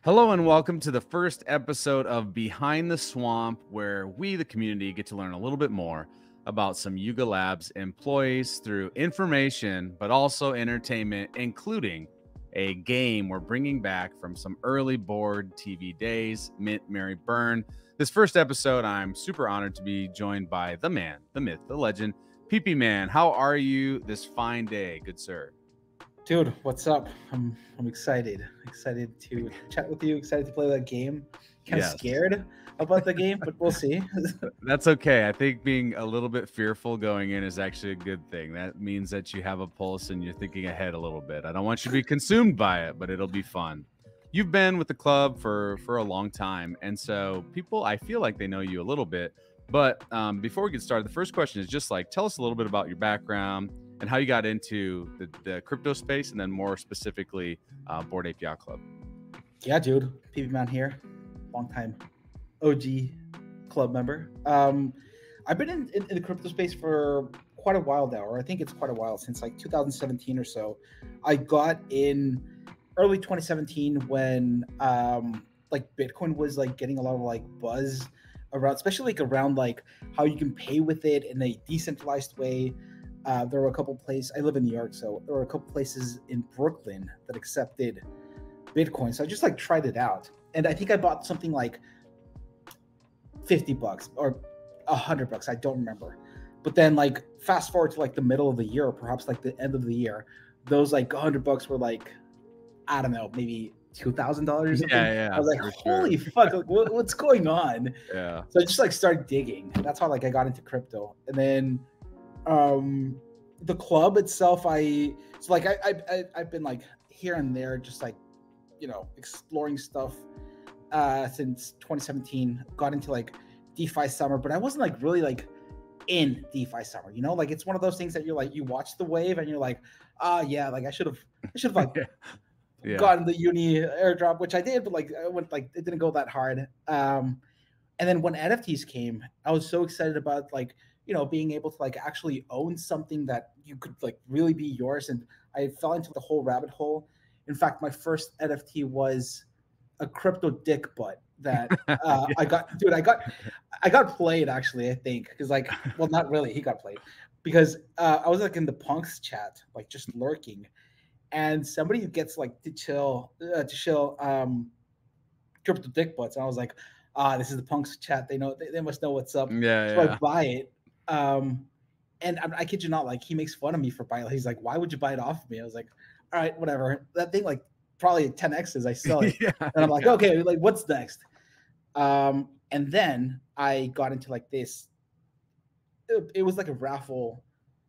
Hello and welcome to the first episode of Behind the Swamp, where we, the community, get to learn a little bit more about some Yuga Labs employees through information, but also entertainment, including a game we're bringing back from some early board TV days, Mint Mary Byrne. This first episode, I'm super honored to be joined by the man, the myth, the legend, PP Man. How are you this fine day, good sir? Dude, what's up? I'm excited. Excited to chat with you. Excited to play that game. Kind of Yes. scared about the game, but we'll see. That's okay. I think being a little bit fearful going in is actually a good thing. That means that you have a pulse and you're thinking ahead a little bit. I don't want you to be consumed by it, but it'll be fun. You've been with the club for a long time, and so people, I feel like they know you a little bit. But before we get started, the first question is just like, tell us a little bit about your background and how you got into the crypto space, and then more specifically, Bored Ape Yacht Club. Yeah, dude. PB Man here. Long time OG club member. I've been in the crypto space for quite a while now, or I think it's quite a while, since like 2017 or so. I got in early 2017 when like Bitcoin was like getting a lot of like buzz around, especially like around like how you can pay with it in a decentralized way. There were a couple places. I live in New York, so there were a couple places in Brooklyn that accepted Bitcoin. So I just like tried it out, and I think I bought something like $50 or $100. I don't remember. But then like fast forward to like the middle of the year, or perhaps like the end of the year, those like $100 were like, I don't know, maybe $2,000 or something. Yeah, I was like, holy fuck, like, what's going on? Yeah. So I just like started digging. That's how like I got into crypto. And then the club itself, I've been like here and there, just like, you know, exploring stuff since 2017. Got into like DeFi summer, but I wasn't like really like in DeFi summer, you know, like it's one of those things that you're like, you watch the wave and you're like, yeah, like I should have like gotten the uni airdrop, which I did, but like I went like it didn't go that hard. And then when NFTs came, I was so excited about like, you know, being able to like actually own something that you could like really be yours. And I fell into the whole rabbit hole. In fact, my first NFT was a crypto dick butt that I got played, actually, I think, because like, well, not really, he got played, because I was like in the punks chat, like just lurking, and somebody gets like to chill crypto dick butts, and I was like, this is the punks chat, they must know what's up. So I buy it, and I kid you not, like he makes fun of me for buying it. He's like, why would you buy it off of me? I was like, all right, whatever. That thing like probably 10x's, I sell it. And I'm like, okay, like what's next? And then I got into like this, it was like a raffle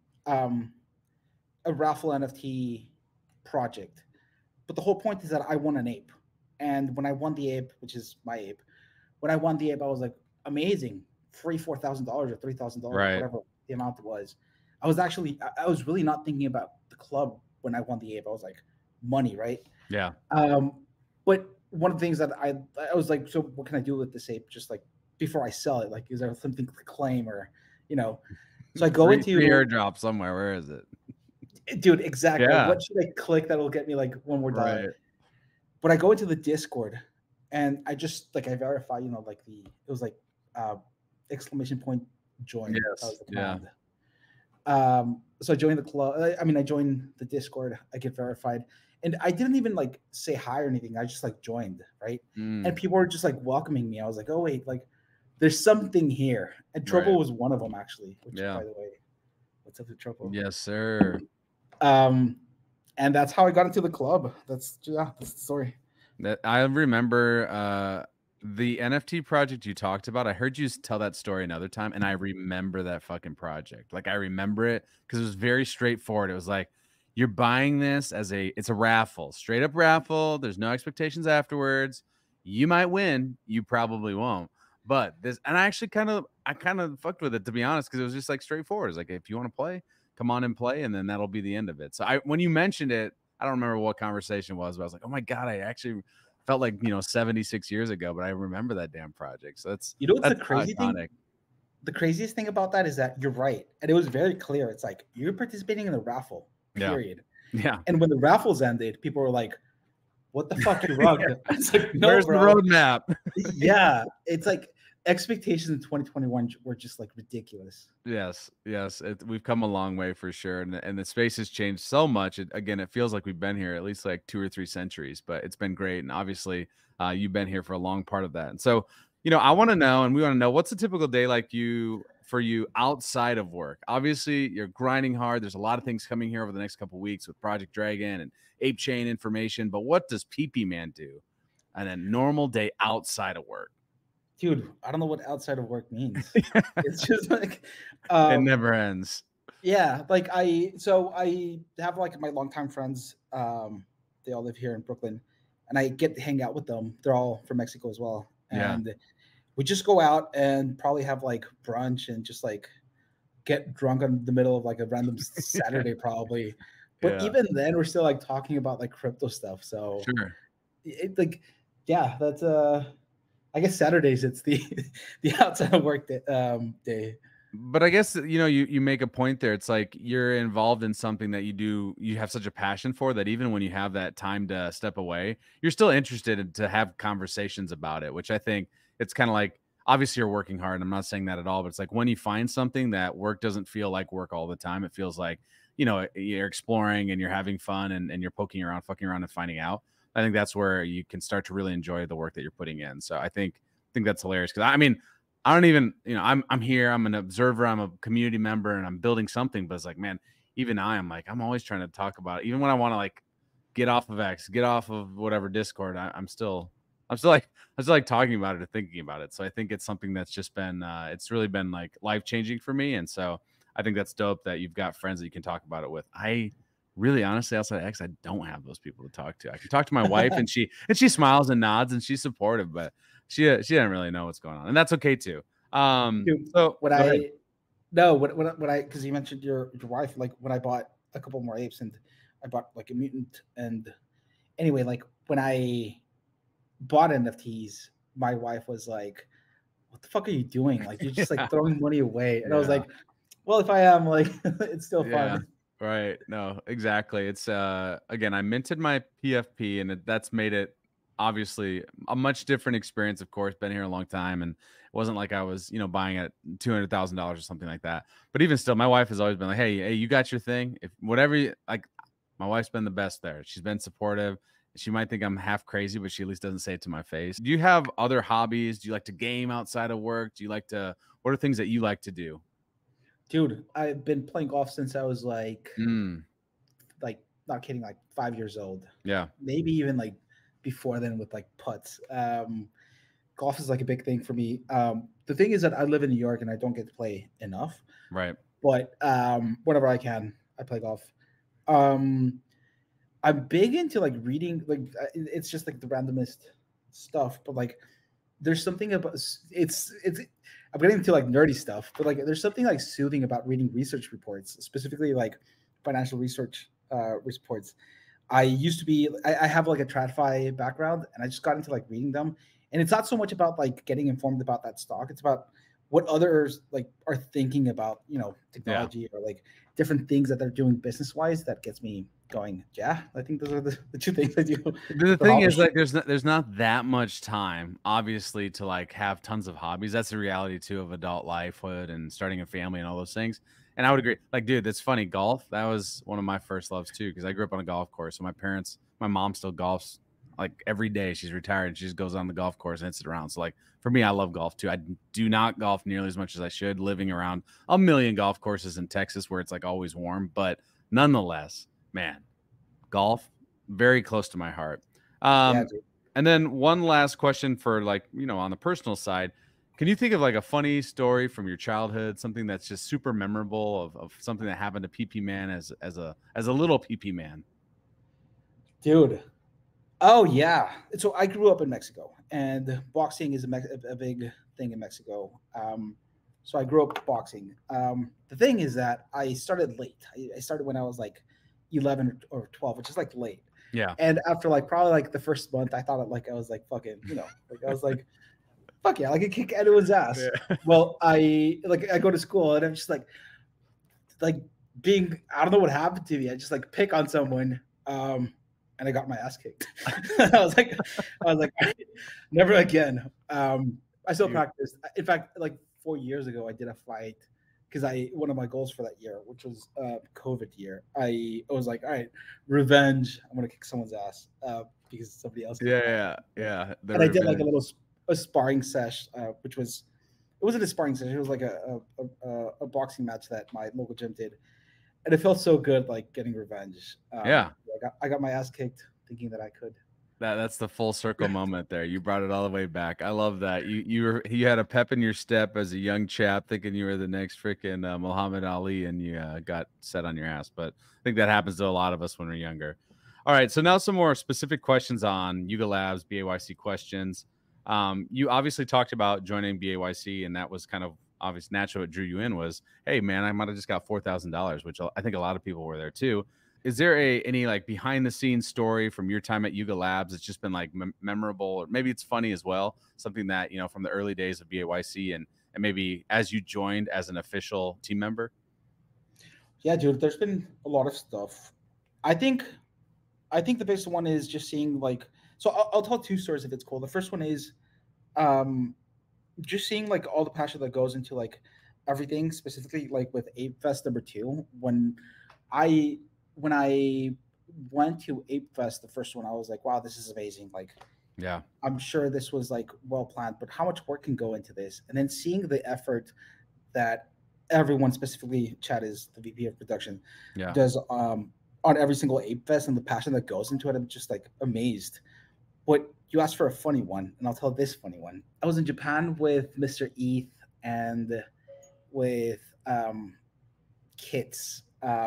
NFT project, but the whole point is that I won an ape. And when I won the ape, which is my ape, when I won the ape, I was like, amazing, free $4,000 or $3,000, whatever the amount it was. I was really not thinking about the club when I won the ape. I was like, money, right? Yeah. But one of the things that I was like, so what can I do with this ape? Just like before I sell it, like, is there something to claim, or, you know? So I go into airdrop somewhere. Where is it, dude? Exactly. Yeah. What should I click that will get me like one more dollar? Right. But I go into the Discord, and I just like I verify, you know, like it was like exclamation point join. Yes. That was the command. Yeah. So I joined the club. I mean, I joined the Discord. I get verified, and I didn't even like say hi or anything. I just like joined, right? And people were just like welcoming me. I was like, oh wait, like there's something here. And Trouble was one of them, actually. Which, by the way, what's up to Trouble? Yes, sir. And that's how I got into the club. That's the story. I remember the NFT project you talked about. I heard you tell that story another time, and I remember that fucking project. Like I remember it because it was very straightforward. It was like, you're buying this it's a raffle, straight up raffle. There's no expectations afterwards. You might win, you probably won't. But this, and I kind of fucked with it, to be honest, because it was just like straightforward. It's like, if you want to play, come on and play, and then that'll be the end of it. So when you mentioned it, I don't remember what conversation was, but I was like, oh my God, I actually felt like, 76 years ago, but I remember that damn project. So that's, what's the crazy thing? The craziest thing about that is that you're right. And it was very clear. It's like, you're participating in the raffle, period. Yeah. And when the raffles ended, people were like, what the fuck you wrong? It's like, no, Where's the bro. roadmap? Yeah, it's like expectations in 2021 were just like ridiculous. Yes, we've come a long way for sure, and the space has changed so much. Again, it feels like we've been here at least like 2 or 3 centuries, but it's been great. And obviously, you've been here for a long part of that. And so, I want to know, and we want to know, what's a typical day like for you outside of work? Obviously, you're grinding hard. There's a lot of things coming here over the next couple of weeks with Project Dragon and Ape Chain information. But what does PP Man do on a normal day outside of work? Dude, I don't know what outside of work means. It's just like It never ends. yeah, like I have like my longtime friends. They all live here in Brooklyn, and I get to hang out with them. They're all from Mexico as well, Yeah. and we just go out and probably have like brunch and just like get drunk in the middle of like a random Saturday probably. But Yeah. even then, we're still like talking about like crypto stuff. So Sure. it like yeah, that's I guess Saturdays it's the the outside of work day. But I guess you make a point there. It's like you're involved in something that you have such a passion for that even when you have that time to step away, you're still interested to have conversations about it, which I think it's kind of like obviously you're working hard. And I'm not saying that at all, but it's like when you find something that work doesn't feel like work all the time, it feels like, you're exploring and you're having fun and you're poking around, fucking around and finding out. I think that's where you can start to really enjoy the work that you're putting in. So I think that's hilarious because I mean, I don't even, I'm here, I'm an observer, I'm a community member, and I'm building something. But it's like, man, even I'm always trying to talk about it. Even when I want to like get off of X, get off of whatever Discord, I'm still like talking about it or thinking about it. So I think it's something that's just been, it's really been like life changing for me. And so I think that's dope that you've got friends that you can talk about it with. I really, honestly, outside of X, I don't have those people to talk to. I can talk to my wife, and she smiles and nods, and she's supportive, but she doesn't really know what's going on, and that's okay too. Dude, So when I no when I because you mentioned your wife, like when I bought a couple more apes and I bought like a mutant, and anyway, like when I bought NFTs, my wife was like, "What the fuck are you doing? Like you're just like throwing money away." And I was Yeah. like, "Well, if I am, like, it's still Yeah. fun." Right. No, exactly. It's again, I minted my PFP and that's made it obviously a much different experience, of course. Been here a long time and it wasn't like I was, buying at $200,000 or something like that. But even still, my wife has always been like, hey, you got your thing. If whatever like my wife's been the best there. She's been supportive. She might think I'm half crazy, but she at least doesn't say it to my face. Do you have other hobbies? Do you like to game outside of work? Do you like to what are things that you like to do? Dude, I've been playing golf since I was like Mm, not kidding, like 5 years old. yeah. Maybe even like before then with like putts. Golf is like a big thing for me. The thing is that I live in New York and I don't get to play enough, Right. but whenever I can, I play golf. Um, I'm big into like reading, like it's just like the randomest stuff, but like there's something about it's. I'm getting into like nerdy stuff, but like there's something like soothing about reading research reports, specifically like financial research reports. I used to be I have like a TradFi background and I just got into like reading them. And it's not so much about like getting informed about that stock. It's about what others like are thinking about, technology or like different things that they're doing business wise that gets me going. Yeah, I think those are the two things I do. The for thing is, hobby. like, there's not that much time, obviously, to like have tons of hobbies. That's the reality too of adult lifehood and starting a family and all those things. And I would agree. Like, dude, that's funny. Golf, that was one of my first loves too, because I grew up on a golf course. So my mom still golfs like every day. She's retired and she just goes on the golf course and hits it around. So like for me, I love golf too. I do not golf nearly as much as I should, living around a million golf courses in Texas where it's like always warm. But nonetheless, man, golf very close to my heart. Yeah, Um, dude. and then one last question for like, on the personal side, can you think of like a funny story from your childhood, something that's just super memorable of something that happened to PP Man as a little PP Man? Dude. Oh yeah. So I grew up in Mexico, and boxing is a big thing in Mexico. So I grew up boxing. The thing is that I started late. I started when I was like 11 or 12, which is like late. Yeah. And after like probably like the first month, I thought like I was like fucking, like I was like, fuck yeah, like I kick anyone's ass. Yeah. Well, I go to school and I'm just like being I don't know what happened to me. I just like pick on someone. and I got my ass kicked. I was like, never again. I still practiced. In fact, like 4 years ago, I did a fight because one of my goals for that year, which was COVID year, I was like, all right, revenge. I'm gonna kick someone's ass because somebody else kicked my ass. Yeah. The And I did like revenge. a sparring sesh, which was it wasn't a sparring session. It was like a boxing match that my local gym did, and it felt so good, like getting revenge. Yeah. I got my ass kicked thinking that I could. That's the full circle moment there. You brought it all the way back. I love that. You had a pep in your step as a young chap, thinking you were the next freaking Muhammad Ali, and you got set on your ass. But I think that happens to a lot of us when we're younger. All right, so now some more specific questions on Yuga Labs BAYC questions. You obviously talked about joining BAYC, and that was kind of obvious. Natural. What drew you in was, hey man, I might have just got $4,000, which I think a lot of people were there too. Is there any like behind the scenes story from your time at Yuga Labs that's just been like memorable, or maybe it's funny as well, something that from the early days of BAYC, and maybe as you joined as an official team member? Yeah, dude, there's been a lot of stuff. I think I think the biggest one is just seeing like so I'll tell two stories if it's cool. The first one is um just seeing like all the passion that goes into like everything, specifically like with Ape Fest #2. I when I went to Ape Fest, the first one, I was like, wow, this is amazing. Like Yeah. I'm sure this was like well planned, but how much work can go into this? And then seeing the effort that everyone, specifically Chad is the VP of production, Yeah. does on every single Ape Fest and the passion that goes into it, I'm just like amazed. But you asked for a funny one, and I'll tell this funny one. I was in Japan with Mr. ETH and with Kits.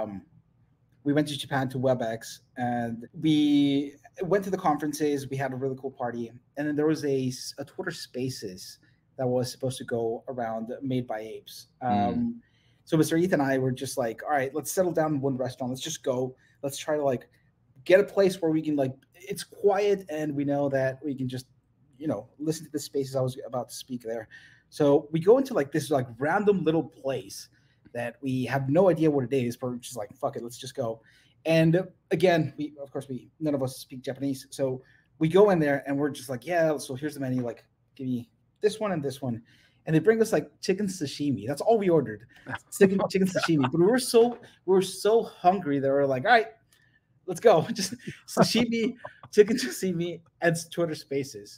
We went to Japan to WebEx, and we went to the conferences. We had a really cool party, and then there was a Twitter Spaces that was supposed to go around made by apes. Mm. So Mr. ETH and I were just like, all right, let's settle down in one restaurant. Let's just go. Let's try to like get a place where we can like it's quiet and we know that we can just listen to the spaces I was about to speak there. So we go into like this like random little place that we have no idea what it is, but we're just like fuck it, let's just go. And again, we of course we none of us speak Japanese, so we go in there and we're just like, yeah, so here's the menu, like give me this one and this one. And they bring us like chicken sashimi. That's all we ordered. Chicken sashimi. But we were so hungry that we're like, all right, let's go. Just sashimi, chicken sashimi, and Twitter Spaces.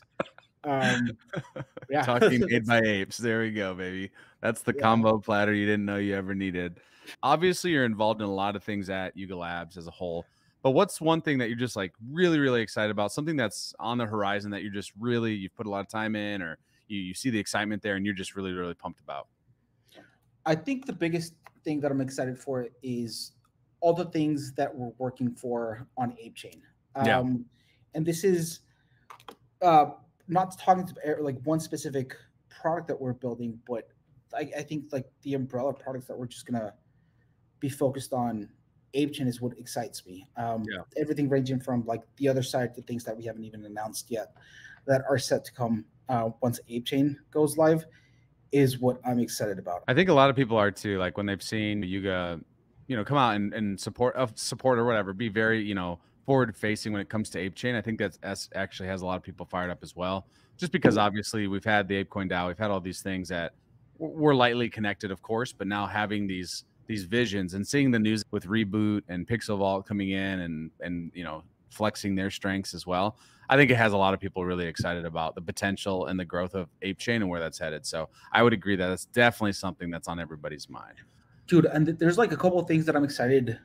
Yeah, Talking made by apes. There we go, baby. That's the yeah. combo platter you didn't know you ever needed. Obviously, you're involved in a lot of things at Yuga Labs as a whole. But what's one thing that you're just like really, really excited about? Something that's on the horizon that you're just really you've put a lot of time in, or you see the excitement there, and you're just really, really pumped about. I think the biggest thing that I'm excited for is all the things that we're working for on ApeChain. Yeah. And this is uh, not talking to like one specific product that we're building, but I think like the umbrella products that we're just gonna be focused on ApeChain is what excites me. Yeah. Everything ranging from like the other side to things that we haven't even announced yet that are set to come once ApeChain goes live is what I'm excited about. I think a lot of people are too. Like when they've seen Yuga, come out and support or whatever, be very, forward facing when it comes to ApeChain. I think that's actually has a lot of people fired up as well. Just because obviously we've had the ApeCoin DAO, we've had all these things that we're lightly connected, of course, but now having these visions and seeing the news with Reboot and Pixel Vault coming in and flexing their strengths as well. I think it has a lot of people really excited about the potential and the growth of ApeChain and where that's headed. So I would agree that it's definitely something that's on everybody's mind. Dude, and there's like a couple of things that I'm excited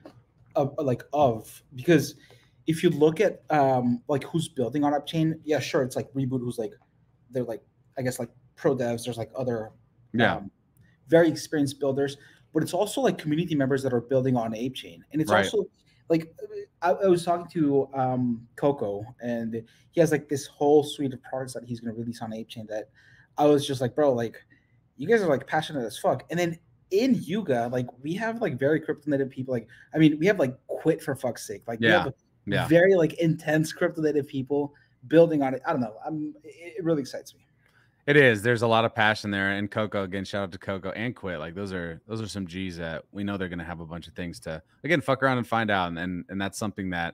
of because if you look at like who's building on ApeChain, yeah, sure, it's like Reboot, who's like they're like I guess like pro devs. There's like other very experienced builders, but it's also like community members that are building on ApeChain, and it's also like I was talking to Coco, and he has like this whole suite of products that he's going to release on ApeChain that I was just like, bro, like you guys are like passionate as fuck. And then in Yuga, like we have like very crypto native people. Like I mean, we have like Quit for fuck's sake. Like we have very like intense crypto native people building on it. I don't know. It really excites me. It is. There's a lot of passion there, and Coco, again, shout out to Coco and Quit. Like those are some G's that we know they're going to have a bunch of things to again fuck around and find out, and that's something that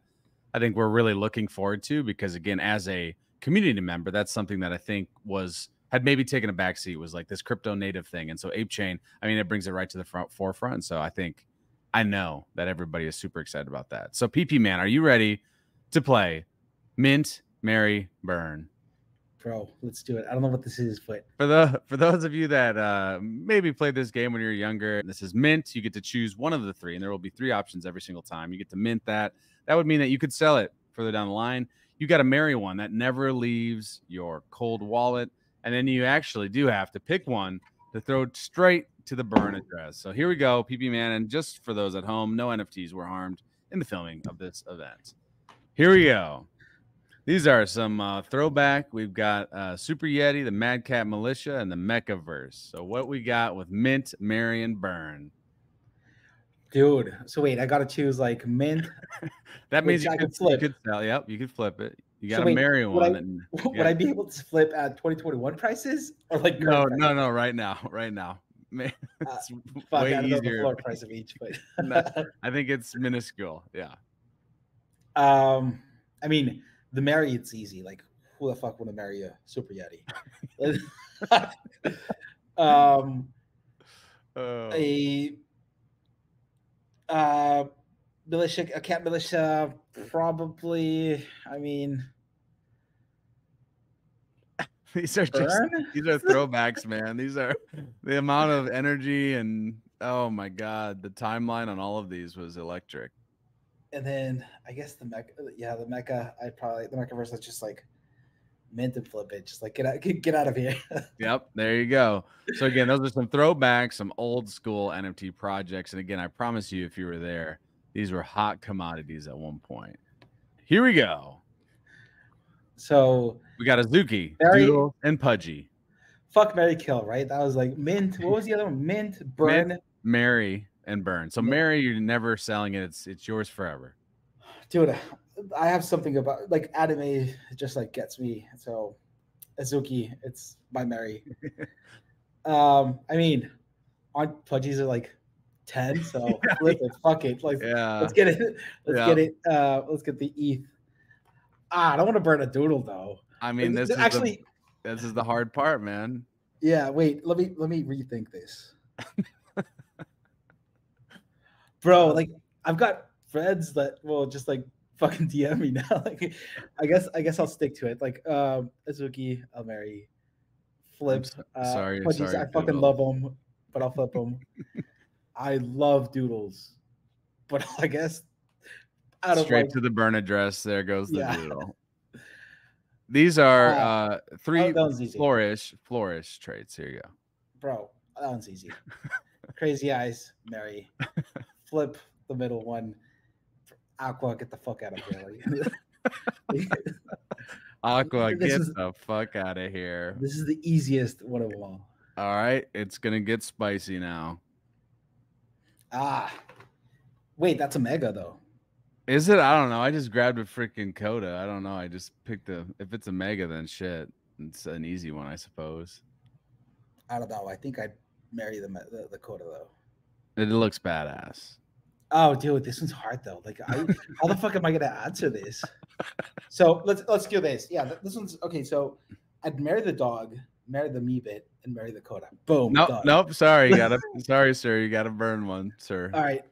I think we're really looking forward to, because again, as a community member, that's something that I think had maybe taken a backseat, was like this crypto native thing. And so Ape Chain, I mean, it brings it right to the forefront. So I know that everybody is super excited about that. So PP Man, are you ready to play Mint, Marry, Burn? Bro, let's do it. I don't know what this is, but For those of you that maybe played this game when you were younger, this is Mint. You get to choose one of the three, and there will be three options every single time. You get to mint that. That would mean that you could sell it further down the line. You got to marry one that never leaves your cold wallet, and then you actually do have to pick one to throw straight to the burn address. So here we go, PP Man, and just for those at home, no NFTs were harmed in the filming of this event. Here we go. These are some throwback. We've got Super Yeti, the Mad Cat Militia, and the Mechaverse. So what we got with Mint, Marry, and Burn? dude. So wait, I gotta choose like mint. That means I could flip. You could sell. Yep, you could flip it. You got So to wait, marry would one. would I be able to flip at 2021 prices or like No, current prices? no, right now. Man, it's Fuck, way I don't know the easier. floor price of each, but No, I think it's minuscule. Yeah. I mean, the marry, it's easy. Like, who the fuck want to marry a Super Yeti? Oh. A cat militia, probably. I mean, These are throwbacks, man. These are the amount of energy, and oh my god, the timeline on all of these was electric. and then I guess the mecha, the mecha. The mechaverse. That's just like mint and flip it. Just like get out of here. Yep, there you go. So again, those are some throwbacks, some old school NFT projects. And again, I promise you, if you were there, these were hot commodities at one point. Here we go. So We got Azuki, Marry, Doodle, and Pudgy. fuck, marry, kill. Right? That was like mint. What was the other one? Mint, burn, Mint, marry, and burn. So marry, you're never selling it. It's yours forever. Dude, I have something about like anime. Just like gets me. So Azuki, it's my marry. I mean, aren't pudgies are like 10, so flip it, fuck it. Like let's get it. Let's get the ETH. I don't want to burn a doodle though. I mean, this is the hard part, man. Yeah, wait, let me rethink this. Bro, like I've got friends that will just like fucking DM me now. Like I guess I'll stick to it. Like Azuki, I'll marry. Flips. Sorry, I fucking love them, but I'll flip them. I love doodles, but I guess straight to the burn address. There goes the doodle. These are three flourish traits. Here you go. Bro, that one's easy. Crazy eyes, marry. Flip the middle one. Aqua, get the fuck out of here. Aqua, get the fuck out of here. This is the easiest one of them all. All right, it's gonna get spicy now. Wait, that's a mega though. Is it? I don't know. I just grabbed a freaking Coda. I don't know. I just picked if it's a mega, then shit. It's an easy one, I suppose. I don't know. I think I'd marry the Coda though. It looks badass. Oh, dude, this one's hard though. Like, how the fuck am I gonna answer this? So let's do this. Yeah, this one's okay. So I'd marry the dog, marry the Meebit, and marry the Coda. Boom. Nope. Sorry, sorry, sir. You gotta burn one, sir. All right.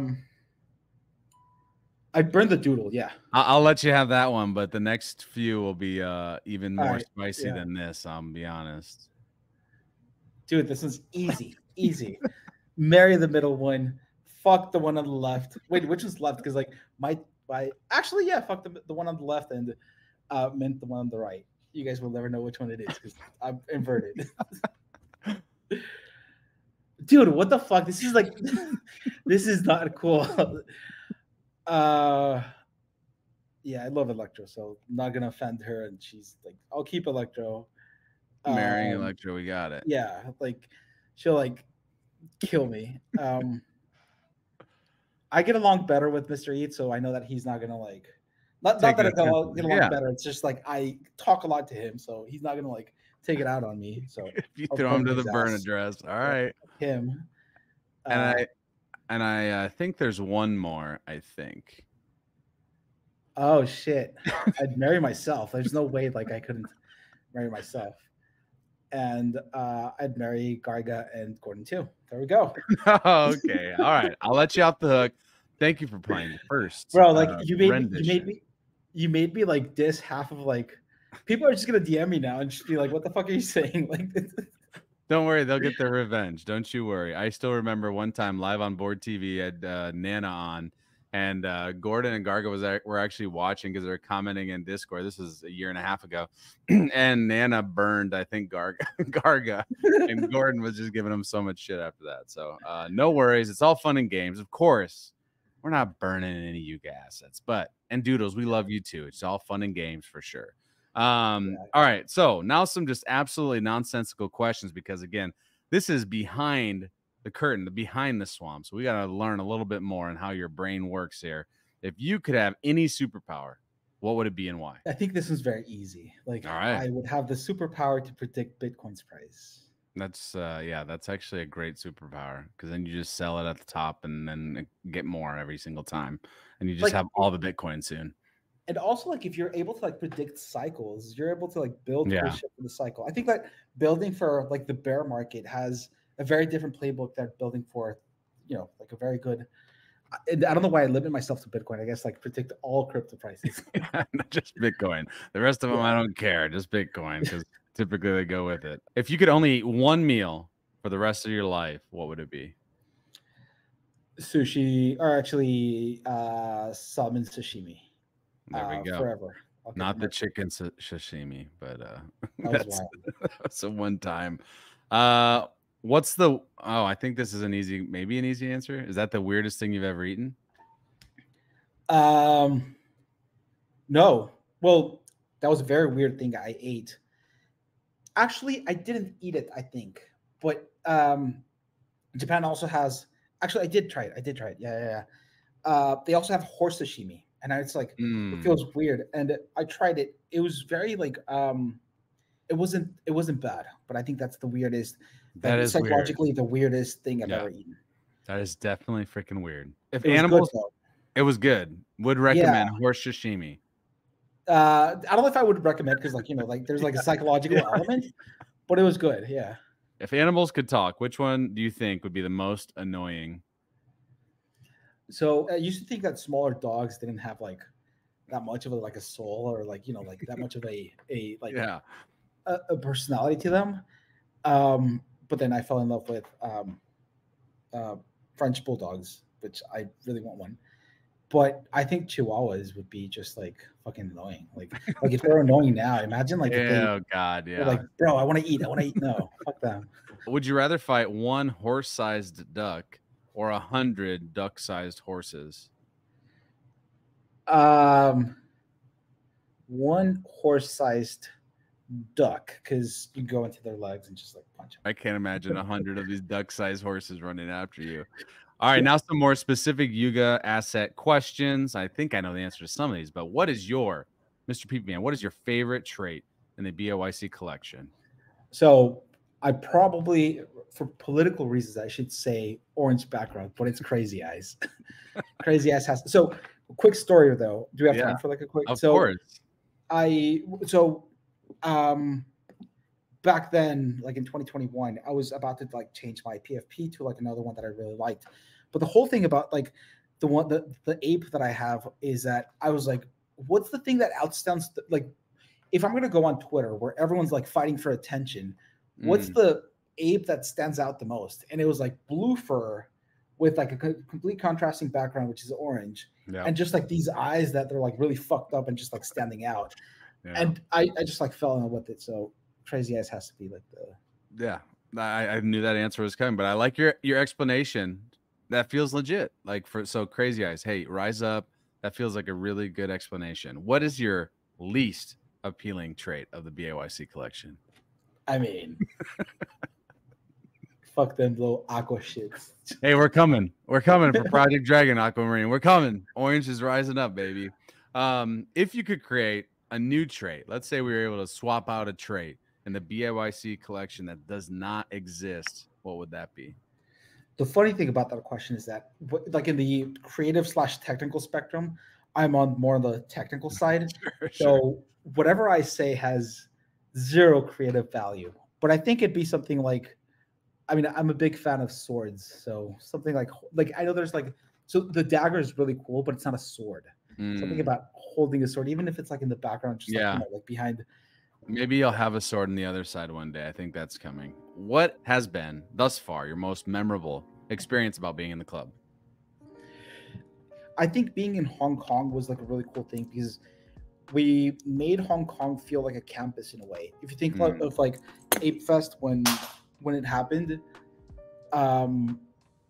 I'd burn the doodle. Yeah. I'll let you have that one, but the next few will be even more spicy than this. I'll be honest. Dude, this one's easy. Easy. Marry the middle one. Fuck the one on the left. Wait, which one's left? Because like actually, yeah, fuck the one on the left and mint the one on the right. You guys will never know which one it is because I'm inverted. Dude, what the fuck? This is like this is not cool. Yeah, I love Electro, so I'm not gonna offend her, and she's like, I'll keep Electro. Marrying Electro, we got it. Yeah, like she'll like kill me. I get along better with Mr. Eat, so I know that he's not gonna like not that I get along better. It's just like I talk a lot to him, so he's not gonna like take it out on me. So if you throw him to the burn address, all right. Him. And I think there's one more. I think. Oh shit. I'd marry myself. There's no way like I couldn't marry myself. And I'd marry Garga and Gordon too. There we go. Okay, all right. I'll let you off the hook. Thank you for playing the first Bro, like you rendition. made me like diss half of like people are just gonna DM me now and just be like, what the fuck are you saying? Like Don't worry, they'll get their revenge. Don't you worry. I still remember one time live on Board TV had Nana on, and Gordon and Garga were actually watching because they're commenting in Discord. This was a year and a half ago, and Nana burned, I think, Garga, and Gordon was just giving him so much shit after that. So no worries, it's all fun and games. Of course, we're not burning any Yuga assets, and Doodles, we love you too. It's all fun and games for sure. All right, so now some just absolutely nonsensical questions, because again, this is behind the curtain, behind the swamp, so we got to learn a little bit more on how your brain works here. If you could have any superpower, what would it be and why? I think this is very easy. Like all right, I would have the superpower to predict Bitcoin's price. that's yeah, that's actually a great superpower, because then you just sell it at the top and then get more every single time, and you just Like have all the Bitcoin soon. And also, like, if you're able to like predict cycles, you're able to like build Yeah. cool shit for the cycle. I think that building for like the bear market has a very different playbook than building for, like a very good. I don't know why I limit myself to Bitcoin. I guess like predict all crypto prices. Not just Bitcoin. The rest of them, I don't care. Just Bitcoin, because typically they go with it. If you could only eat one meal for the rest of your life, what would it be? Sushi, or actually salmon sashimi. There we go. Forever. Not the chicken sashimi, but that's a one time. What's the? Oh, I think this is maybe an easy answer. Is that the weirdest thing you've ever eaten? No. Well, that was a very weird thing I ate. Actually, I didn't eat it, I think. But Japan also has. Actually, I did try it. Yeah. They also have horse sashimi, and it's like it feels weird. And I tried it. It was very like it wasn't bad, but I think that's the weirdest. That is psychologically weird. The weirdest thing I've ever eaten. That is definitely freaking weird. If it animals, was good, it was good. Would recommend horse sashimi. I don't know if I would recommend, because there's like a psychological element, but it was good. Yeah. If animals could talk, which one do you think would be the most annoying? So I used to think that smaller dogs didn't have like that much of a soul, or like that much of a personality to them. But then I fell in love with French bulldogs, which I really want one. But I think Chihuahuas would be just like fucking annoying. Like if they're annoying now, imagine like God, yeah. Like, bro, I want to eat. No, fuck them. Would you rather fight one horse-sized duck or 100 duck-sized horses? One horse-sized duck, because you go into their legs and just like punch them. I can't imagine 100 of these duck-sized horses running after you. All right, now some more specific Yuga asset questions. I think I know the answer to some of these, but what is your, Mr. Peep Man, what is your favorite trait in the BAYC collection? So I probably, for political reasons, I should say orange background, but it's Crazy Eyes. Crazy Eyes has. So quick story though. Do we have time for like a quick? Of course. Back then, like in 2021, I was about to like change my PFP to like another one that I really liked. But the whole thing about like the ape that I have is that I was like, what's the thing that outstands like, if I'm gonna go on Twitter where everyone's like fighting for attention, what's the ape that stands out the most? And it was like blue fur with like a complete contrasting background, which is orange, and just like these eyes that they're like really fucked up and just like standing out. And I just like fell in love with it. So Crazy Eyes has to be like the. I knew that answer was coming, but I like your explanation. That feels legit. Like Crazy Eyes, hey, rise up. That feels like a really good explanation. What is your least appealing trait of the BAYC collection? I mean, fuck them little aqua shits. Hey, we're coming for Project Dragon Aquamarine. We're coming. Orange is rising up, baby. If you could create a new trait, let's say we were able to swap out a trait in the BAYC collection that does not exist, what would that be? The funny thing about that question is that, like in the creative / technical spectrum, I'm on more on the technical side. Sure, sure. So whatever I say has zero creative value. But I think it'd be something like, I mean, I'm a big fan of swords, so something like I know there's like, so the dagger is really cool, but it's not a sword. Something Mm, about holding a sword, even if it's like in the background, just like, yeah. like behind. Maybe you'll have a sword on the other side one day. I think that's coming. What has been thus far your most memorable experience about being in the club? I think being in Hong Kong was like a really cool thing because we made Hong Kong feel like a campus in a way. If you think Mm, of like Ape Fest when it happened, um,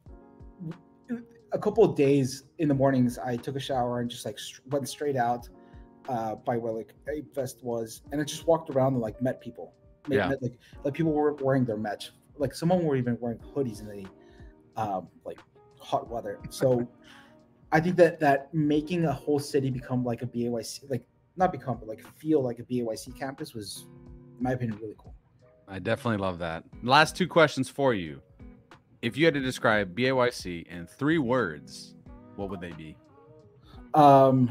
a couple of days in the mornings, I took a shower and just like went straight out by where like Ape Fest was, and I just walked around and like met people. yeah. Met like people were wearing their match. Like someone were even wearing hoodies in the like hot weather. So I think that making a whole city become like a BAYC, like not become, but like feel like a BAYC campus was, in my opinion, really cool. I definitely love that. Last two questions for you. If you had to describe BAYC in 3 words, what would they be? Um,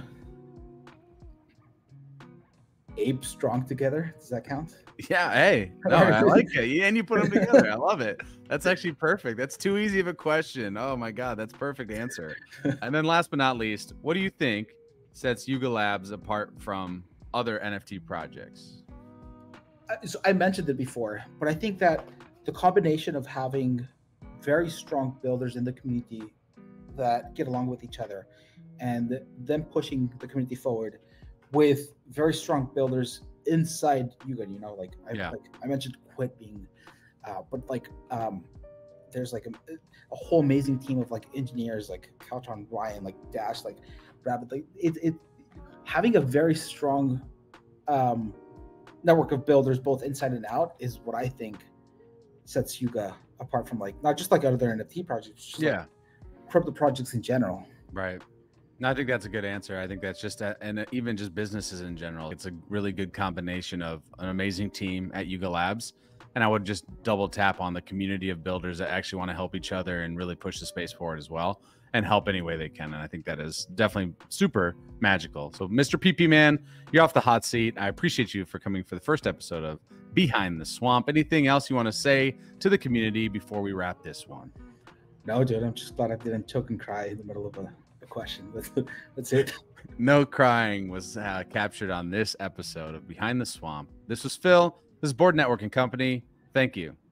Ape strong together. Does that count? Yeah, hey, no, I like it. And you put them together. I love it. That's actually perfect. That's too easy of a question. Oh my God, that's perfect answer. And then last but not least, what do you think sets Yuga Labs apart from other NFT projects? So I mentioned it before, but I think that the combination of having very strong builders in the community that get along with each other and them pushing the community forward with very strong builders inside Yuga, like Yeah. I mentioned Quit being, but like there's like a whole amazing team of like engineers like Caltron, Ryan, like Dash, like Rabbit, like it having a very strong network of builders both inside and out is what I think sets Yuga apart from like not just like other NFT projects, just Yeah. like crypto projects in general. Right. No, I think that's a good answer. I think that's just, and even just businesses in general, it's a really good combination of an amazing team at Yuga Labs. And I would just double tap on the community of builders that actually want to help each other and really push the space forward as well and help any way they can. And I think that is definitely super magical. So, Mr. PP Man, you're off the hot seat. I appreciate you for coming for the first episode of Behind the Swamp. Anything else you want to say to the community before we wrap this one? No, dude, I'm just glad I didn't choke and cry in the middle of a question. That's it. No crying was captured on this episode of Behind the Swamp. This was Phil. This is Board Networking Company. Thank you.